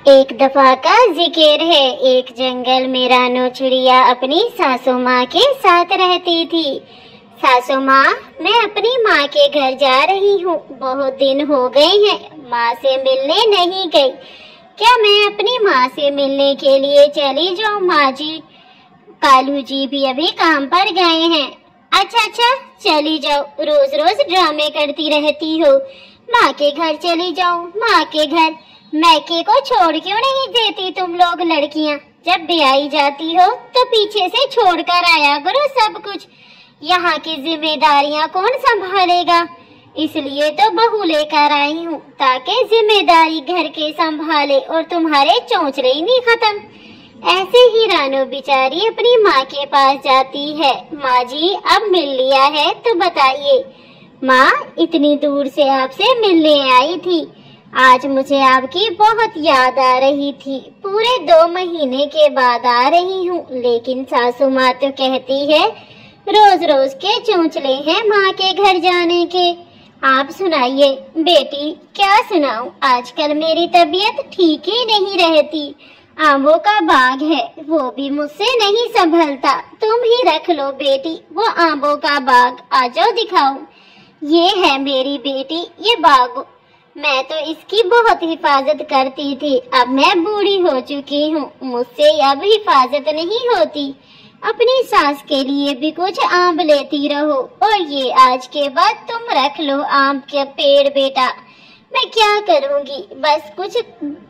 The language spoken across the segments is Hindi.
एक दफा का जिक्र है, एक जंगल में रानो चिड़िया अपनी सासू माँ के साथ रहती थी। सासू माँ, मैं अपनी माँ के घर जा रही हूँ, बहुत दिन हो गए हैं, माँ से मिलने नहीं गई। क्या मैं अपनी माँ से मिलने के लिए चली जाऊँ? माँ जी, कालू जी भी अभी काम पर गए हैं। अच्छा, चली जाओ, रोज रोज ड्रामे करती रहती हो। माँ के घर चली जाओ, माँ के घर। मैके को छोड़ क्यों नहीं देती तुम लोग लड़कियां? जब ब्याही जाती हो तो पीछे से छोड़कर आया करो सब कुछ। यहाँ की जिम्मेदारियाँ कौन संभालेगा? इसलिए तो बहू लेकर आई हूँ, ताकि जिम्मेदारी घर के संभाले और तुम्हारे चौंचले ही नहीं खत्म। ऐसे ही रानो बेचारी अपनी माँ के पास जाती है। माँ जी, अब मिल लिया है तो बताइए। माँ, इतनी दूर से आपसे मिलने आई थी। आज मुझे आपकी बहुत याद आ रही थी। पूरे 2 महीने के बाद आ रही हूँ, लेकिन सासू माँ तो कहती है रोज रोज के चौंचले हैं माँ के घर जाने के। आप सुनाइए बेटी, क्या सुनाऊं? आजकल मेरी तबीयत ठीक ही नहीं रहती। आमों का बाग है, वो भी मुझसे नहीं संभलता। तुम ही रख लो बेटी वो आमों का बाग। आ जाओ दिखाओ। ये है मेरी बेटी, ये बाग। मैं तो इसकी बहुत हिफाजत करती थी। अब मैं बूढ़ी हो चुकी हूँ, मुझसे अब हिफाजत नहीं होती। अपनी सास के लिए भी कुछ आम लेती रहो। और ये आज के बाद तुम रख लो आम के पेड़ बेटा। मैं क्या करूँगी, बस कुछ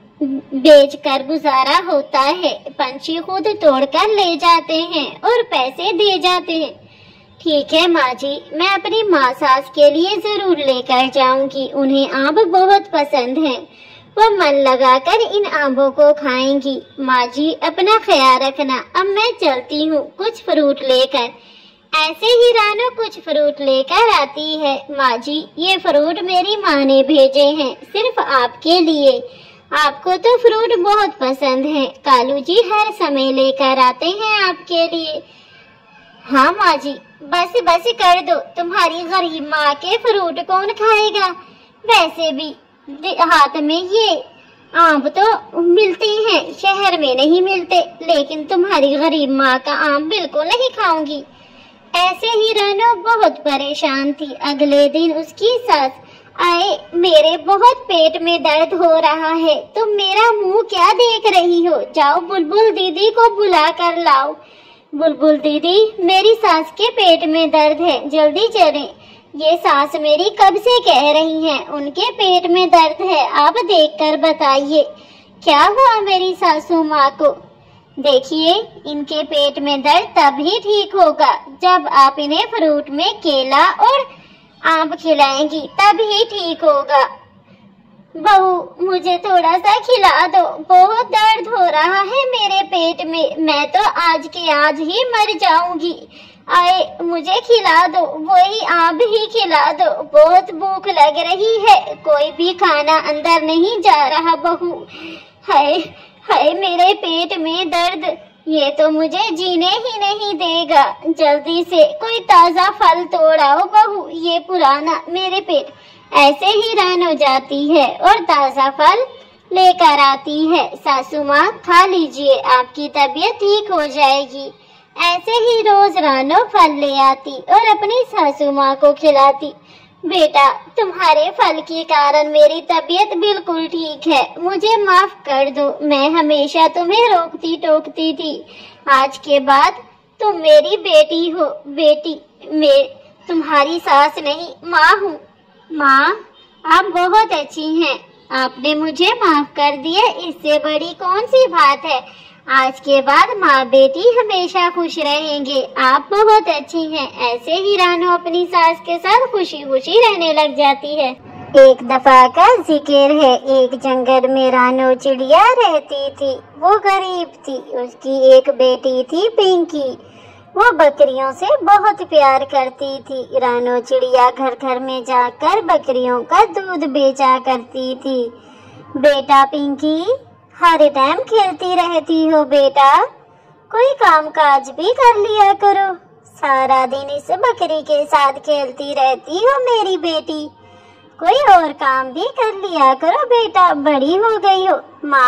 बेचकर गुजारा होता है। पंछी खुद तोड़कर ले जाते हैं और पैसे दे जाते हैं। ठीक है माँ जी, मैं अपनी माँ सास के लिए जरूर लेकर जाऊंगी। उन्हें आम बहुत पसंद हैं। वो मन लगाकर इन आमों को खाएंगी। माँ जी, अपना ख्याल रखना। अब मैं चलती हूँ कुछ फ्रूट लेकर। ऐसे ही रानो कुछ फ्रूट लेकर आती है। माँ जी, ये फ्रूट मेरी माँ ने भेजे हैं, सिर्फ आपके लिए। आपको तो फ्रूट बहुत पसंद है। कालू जी हर समय लेकर आते हैं आपके लिए। हाँ माँ जी, बस कर दो। तुम्हारी गरीब माँ के फ्रूट कौन खाएगा? वैसे भी हाथ में ये आम तो मिलते हैं, शहर में नहीं मिलते। लेकिन तुम्हारी गरीब माँ का आम बिल्कुल नहीं खाऊंगी। ऐसे ही रानो बहुत परेशान थी। अगले दिन उसकी सास आए, मेरे बहुत पेट में दर्द हो रहा है। तुम मेरा मुंह क्या देख रही हो? जाओ बुलबुल दीदी को बुला कर लाओ। बुलबुल दीदी, मेरी सास के पेट में दर्द है, जल्दी चलें। ये सास मेरी कब से कह रही हैं उनके पेट में दर्द है। आप देखकर बताइए क्या हुआ मेरी सासू माँ को। देखिए, इनके पेट में दर्द तभी ठीक होगा जब आप इन्हें फ्रूट में केला और आम खिलाएंगी, तभी ठीक होगा। बहू, मुझे थोड़ा सा खिला दो, बहुत दर्द हो रहा है मेरे पेट में। मैं तो आज के आज ही मर जाऊंगी। आए, मुझे खिला दो, वही आम ही खिला दो। बहुत भूख लग रही है, कोई भी खाना अंदर नहीं जा रहा बहू। हाय हाय, मेरे पेट में दर्द, ये तो मुझे जीने ही नहीं देगा। जल्दी से कोई ताजा फल तोड़ाओ बहू, ये पुराना मेरे पेट। ऐसे ही रानो जाती है और ताजा फल लेकर आती है। सासू माँ, खा लीजिए, आपकी तबीयत ठीक हो जाएगी। ऐसे ही रोज रानो फल ले आती और अपनी सासू माँ को खिलाती। बेटा, तुम्हारे फल के कारण मेरी तबीयत बिल्कुल ठीक है, मुझे माफ कर दो। मैं हमेशा तुम्हें रोकती टोकती थी। आज के बाद तुम मेरी बेटी हो। बेटी, मैं तुम्हारी सास नहीं, माँ हूँ। माँ, आप बहुत अच्छी हैं। आपने मुझे माफ कर दिया, इससे बड़ी कौन सी बात है। आज के बाद माँ बेटी हमेशा खुश रहेंगे। आप बहुत अच्छी हैं। ऐसे ही रानो अपनी सास के साथ खुशी खुशी रहने लग जाती है। एक दफा का जिक्र है, एक जंगल में रानो चिड़िया रहती थी। वो गरीब थी। उसकी एक बेटी थी पिंकी। वो बकरियों से बहुत प्यार करती थी। रानो चिड़िया घर घर में जाकर बकरियों का दूध बेचा करती थी। बेटा पिंकी, हर टाइम खेलती रहती हो बेटा, कोई काम काज भी कर लिया करो। सारा दिन इस बकरी के साथ खेलती रहती हो मेरी बेटी, कोई और काम भी कर लिया करो बेटा, बड़ी हो गई हो। माँ,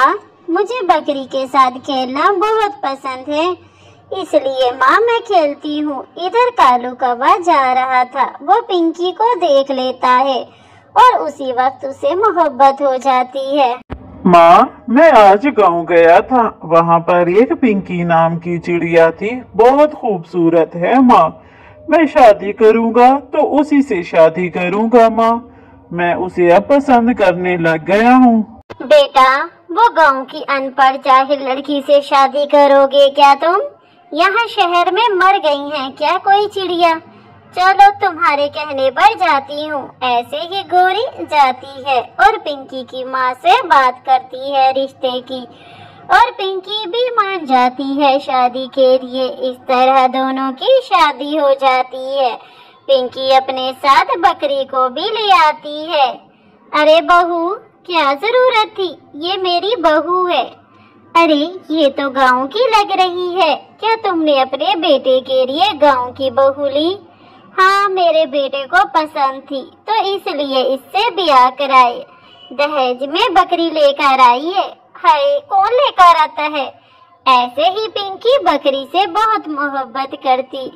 मुझे बकरी के साथ खेलना बहुत पसंद है, इसलिए माँ मैं खेलती हूँ। इधर कालू कौवा जा रहा था। वो पिंकी को देख लेता है और उसी वक्त उसे मोहब्बत हो जाती है। माँ, मैं आज गांव गया था। वहाँ पर एक पिंकी नाम की चिड़िया थी, बहुत खूबसूरत है माँ। मैं शादी करूँगा तो उसी से शादी करूँगा माँ। मैं उसे अब पसंद करने लग गया हूँ। बेटा, वो गांव की अनपढ़ जाहिल लड़की से शादी करोगे क्या तुम? यहाँ शहर में मर गई हैं क्या कोई चिड़िया? चलो तुम्हारे कहने पर जाती हूँ। ऐसे ही गोरी जाती है और पिंकी की माँ से बात करती है रिश्ते की, और पिंकी भी मान जाती है शादी के लिए। इस तरह दोनों की शादी हो जाती है। पिंकी अपने साथ बकरी को भी ले आती है। अरे बहू, क्या जरूरत थी? ये मेरी बहू है। अरे ये तो गांव की लग रही है। क्या तुमने अपने बेटे के लिए गांव की बहू ली? हाँ, मेरे बेटे को पसंद थी तो इसलिए इससे ब्याह कराए। दहेज में बकरी लेकर आई है। हाय, कौन लेकर आता है? ऐसे ही पिंकी बकरी से बहुत मोहब्बत करती।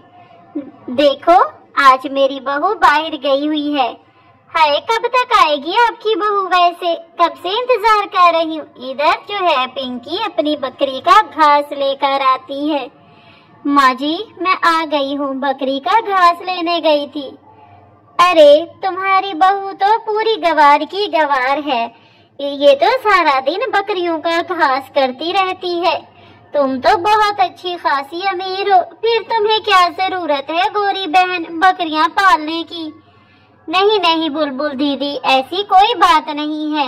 देखो, आज मेरी बहू बाहर गई हुई है। हाय, कब तक आएगी आपकी बहू? वैसे कब से इंतजार कर रही हूँ। इधर जो है पिंकी अपनी बकरी का घास लेकर आती है। माँ जी, मैं आ गई हूँ, बकरी का घास लेने गई थी। अरे तुम्हारी बहू तो पूरी गवार की गवार है। ये तो सारा दिन बकरियों का घास करती रहती है। तुम तो बहुत अच्छी खासी अमीर हो, फिर तुम्हें क्या जरूरत है गोरी बहन बकरियां पालने की? नहीं नहीं बुलबुल दीदी, ऐसी कोई बात नहीं है।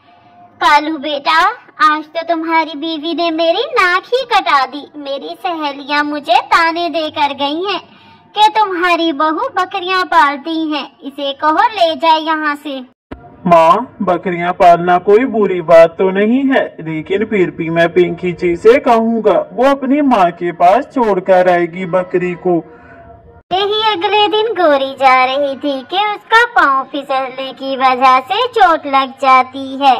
कालू बेटा, आज तो तुम्हारी बीवी ने मेरी नाक ही कटा दी। मेरी सहेलियां मुझे ताने देकर गई हैं कि तुम्हारी बहू बकरियां पालती हैं। इसे कहो ले जाए यहाँ से। माँ, बकरियां पालना कोई बुरी बात तो नहीं है, लेकिन फिर भी मैं पिंकी जी से कहूँगा, वो अपनी माँ के पास छोड़कर आएगी बकरी को। यही अगले दिन गोरी जा रही थी कि उसका पाँव फिसलने की वजह से चोट लग जाती है।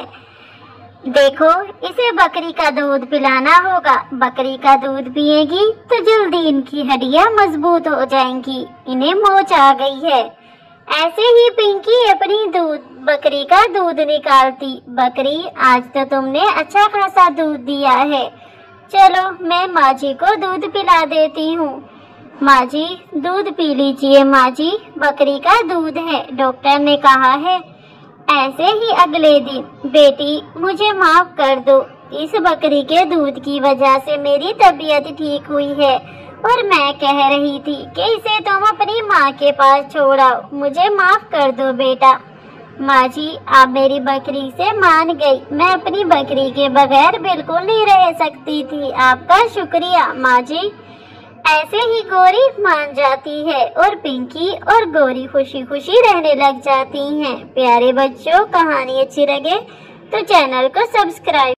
देखो, इसे बकरी का दूध पिलाना होगा। बकरी का दूध पिएगी तो जल्दी इनकी हड्डियां मजबूत हो जाएंगी। इन्हें मोच आ गई है। ऐसे ही पिंकी अपनी बकरी का दूध निकालती। बकरी, आज तो तुमने अच्छा खासा दूध दिया है। चलो मैं माँ जी को दूध पिला देती हूँ। माँ जी, दूध पी लीजिए माँ जी, बकरी का दूध है, डॉक्टर ने कहा है। ऐसे ही अगले दिन, बेटी मुझे माफ कर दो, इस बकरी के दूध की वजह से मेरी तबीयत ठीक हुई है और मैं कह रही थी कि इसे तुम अपनी माँ के पास छोड़ाओ। मुझे माफ कर दो बेटा। माँ जी, आप मेरी बकरी से मान गई। मैं अपनी बकरी के बगैर बिल्कुल नहीं रह सकती थी। आपका शुक्रिया माँ जी। ऐसे ही गोरी मान जाती है और पिंकी और गोरी खुशी खुशी रहने लग जाती हैं। प्यारे बच्चों, कहानी अच्छी लगे तो चैनल को सब्सक्राइब